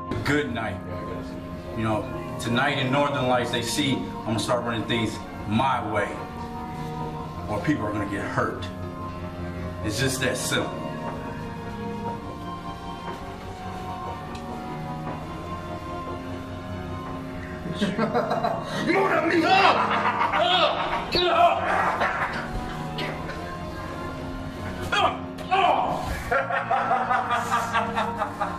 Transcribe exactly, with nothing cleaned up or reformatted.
Good night. You know, tonight in Northern Lights, they see I'm gonna start running things my way, or people are gonna get hurt. It's just that simple. Mon ami! Oh! Oh!